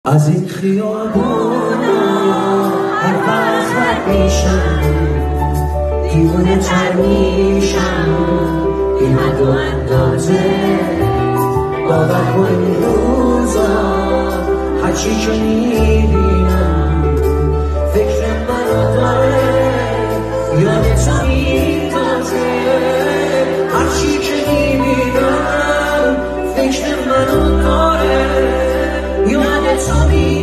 از این خیابون هر وقت رد میشم دیوانه تر میشم بی حد و اندازه. باور کن این روزا هرچی که میبینم فکر منو داره یاد تو میتازه. هرچی که میبینم فکر منو داره یاد تو میتازه.